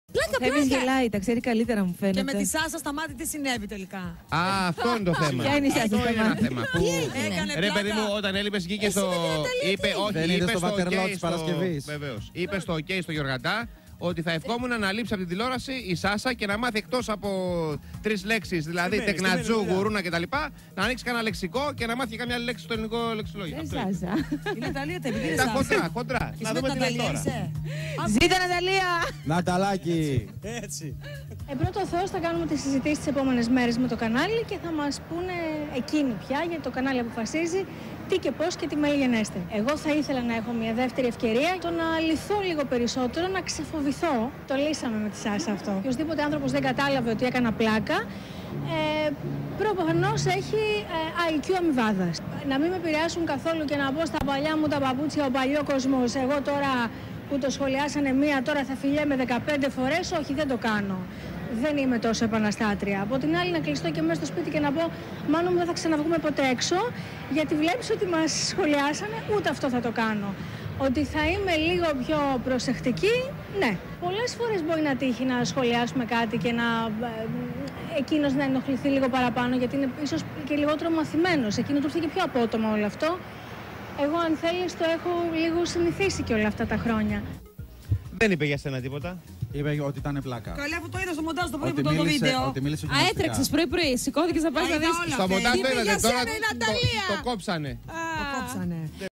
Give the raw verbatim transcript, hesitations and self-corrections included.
Πλάκα, πλάκα. Γελάει, τα ξέρει καλύτερα μου φαίνεται. Και με τη Σάσα στα μάτια τι συνέβη τελικά. Α, αυτό είναι το θέμα. Ποια είναι η Σάσα Αυτό στα είναι ένα μάτια. θέμα. Που... Ρε παιδί μου, όταν έλειπες βγήκε στο. Είπε, όχι, είπε στο OK της Παρασκευής. Βεβαίως. Είπε στο OK στο Γιωργαντά ότι θα ευχόμουν να λείψει από την τηλεόραση η Σάσα και να μάθει εκτός από τρεις λέξεις, δηλαδή τεκνατζού, γουρούνα κτλ. Να ανοίξει κανένα λεξικό και να μάθει καμιά άλλη λέξη στο ελληνικό λεξιλόγιο. Ε, Σάσα. Η Ναταλία τα επειδή Τα χοντρά, χοντρά. Να δούμε τι λέει τώρα. Ζήτα Ναταλία! Ναταλάκι! Έτσι. Ε, πρώτο Θεός θα κάνουμε τις συζητήσεις τις επόμενες μέρες με το κανάλι και θα μας πούνε εκείνοι πια, γιατί το κανάλι αποφασίζει τι και πώς και τι μέλη. Εγώ θα ήθελα να έχω μια δεύτερη ευκαιρία, το να λυθώ λίγο περισσότερο, να ξεφοβηθώ. Το λύσαμε με τη Σάσα αυτό. Οποιοσδήποτε άνθρωπος δεν κατάλαβε ότι έκανα πλάκα, ε, προφανώς έχει ε, άι κιου αμοιβάδας. Να μην με επηρεάσουν καθόλου και να μπω στα παλιά μου τα παπούτσια, ο παλιό κόσμος. Εγώ τώρα που το σχολιάσανε μία, τώρα θα φιλιέμαι δεκαπέντε φορές. Όχι, δεν το κάνω. Δεν είμαι τόσο επαναστάτρια. Από την άλλη, να κλειστώ και μέσα στο σπίτι και να πω: μάλλον δεν θα ξαναβγούμε ποτέ έξω, γιατί βλέπεις ότι μας σχολιάσανε, ούτε αυτό θα το κάνω. Ότι θα είμαι λίγο πιο προσεκτική, ναι. Πολλές φορές μπορεί να τύχει να σχολιάσουμε κάτι και να ε, εκείνος να ενοχληθεί λίγο παραπάνω, γιατί είναι ίσως και λιγότερο μαθημένος. Εκείνο του ήρθε και πιο απότομα όλο αυτό. Εγώ, αν θέλεις, το έχω λίγο συνηθίσει και όλα αυτά τα χρόνια. Δεν είπε για σένα τίποτα. Είπε ότι ήταν πλάκα. Καλά, αφού το είδα στο μοντάζ το πρωί που το το βίντεο. Α, έτρεξες πρωί-πρωί. Σηκώθηκες να πας να δεις. Στο μοντάζ το είδατε τώρα. Ναταλία. Το κόψανε. Το κόψανε.